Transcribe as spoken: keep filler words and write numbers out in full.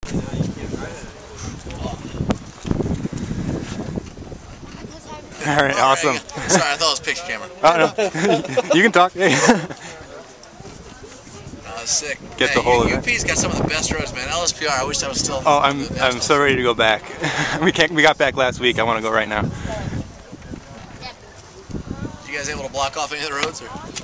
All right, All awesome. right. Sorry, I thought it was picture camera. Oh no, you can talk. Oh, sick. Get hey, the whole U event. P's got some of the best roads, man. L S P R, I wish I was still. Oh, I'm I'm so ready to go back. we can't. We got back last week. I want to go right now. You guys able to block off any of the roads? Or?